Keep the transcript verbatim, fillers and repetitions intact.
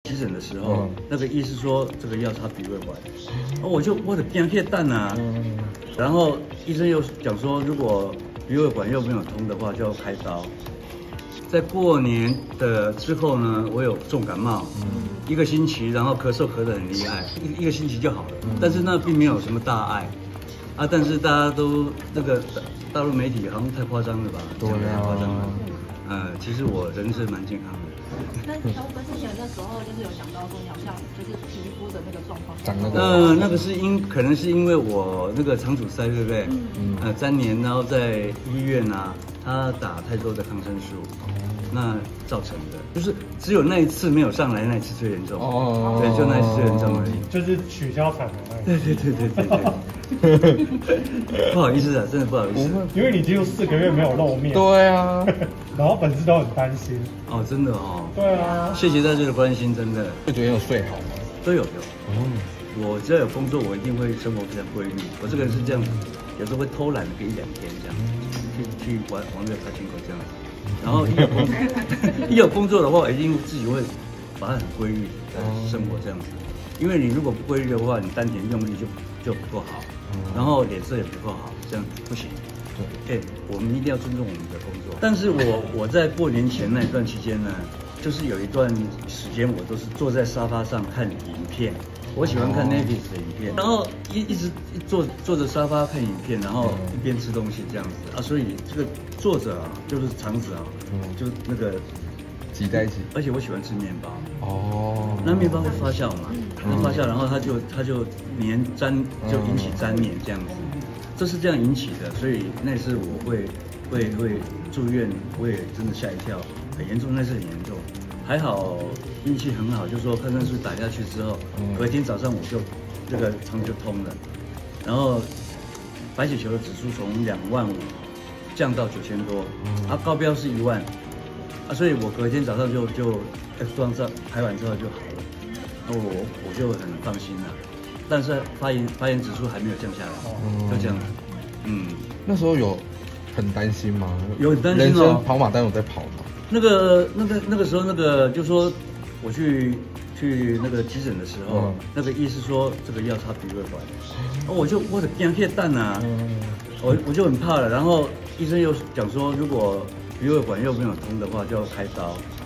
急诊的时候，嗯、那个医师说这个要插鼻胃管，嗯、我就我的惊血蛋啊，嗯、然后医生又讲说，如果鼻胃管又没有通的话，就要开刀。在过年的之后呢，我有重感冒，嗯、一个星期，然后咳嗽咳得很厉害，一一个星期就好了，嗯、但是那并没有什么大碍。啊！但是大家都那个大陆媒体好像太夸张了吧？对啊，太夸张了。呃，其实我人是蛮健康的。 那小五分之前那时候就是有想到说你好像就是皮肤的那个状况。 长那个。呃，那个是因可能是因为我那个肠阻塞，对不对？嗯。呃，粘连，然后在医院啊，他打太多的抗生素。那造成的，就是只有那一次没有上来，那一次最严重。哦，对，就那一次最严重而已。 就是取消产能而已。 对对对对对对。不好意思啊，真的不好意思。 因为你几乎四个月没有露面。 对啊。 然后粉丝都很担心。 哦，真的哦。 对啊。 谢谢大家的关心，真的。 就昨天有睡好吗？ 都有有。嗯。我只要有工作，我一定会生活非常规律。我这个人是这样子，有时候会偷懒个一两天这样，去去玩玩个卡丁车这样。然后一有工一有工作的话，一定自己会把它很规律的生活这样子。因为你如果不规律的话，你丹田用力就就不够好，然后脸色也不够好，这样不行。对，哎，我们一定要尊重我们的工作。但是我我在过年前那一段期间呢，就是有一段时间我都是坐在沙发上看影片。我喜欢看 Netflix 的影片，然后一一直坐坐着沙发看影片，然后一边吃东西这样子啊，所以这个作者啊，就是肠子啊，嗯，就那个挤在一起。 而且我喜欢吃面包哦， 那面包会发酵嘛，它发酵，然后它就它就粘粘，就引起粘连这样子，这是这样引起的，所以那次我会会会住院，我也真的吓一跳，很严重，那次很严重。还好运气很好，就是说抗生素打下去之后，隔天早上我就这个肠就通了，然后白血球的指数从两万五降到九千多，啊高标是一万，啊所以我隔天早上就就 X 光照排完之后就好了，那我我就很放心了，但是发炎发炎指数还没有降下来，就这样，嗯， 那时候有很担心吗？ 有很担心哦， 人生跑马灯有在跑吗？ 那个、那个、那个时候，那个就说我去去那个急诊的时候，嗯、那个医师说这个要插鼻胃管，嗯、我就我的惊血蛋啊，嗯、我我就很怕了。然后医生又讲说，如果鼻胃管又没有通的话，就要开刀。